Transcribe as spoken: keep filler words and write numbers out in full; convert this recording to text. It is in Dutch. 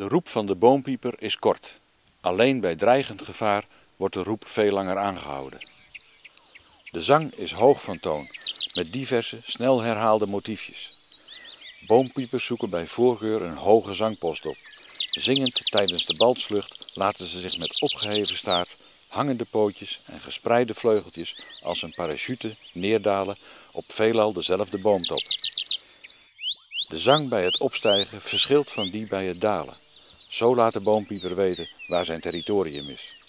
De roep van de boompieper is kort. Alleen bij dreigend gevaar wordt de roep veel langer aangehouden. De zang is hoog van toon, met diverse, snel herhaalde motiefjes. Boompiepers zoeken bij voorkeur een hoge zangpost op. Zingend tijdens de baltsvlucht laten ze zich met opgeheven staart, hangende pootjes en gespreide vleugeltjes als een parachute neerdalen op veelal dezelfde boomtop. De zang bij het opstijgen verschilt van die bij het dalen. Zo laat de boompieper weten waar zijn territorium is.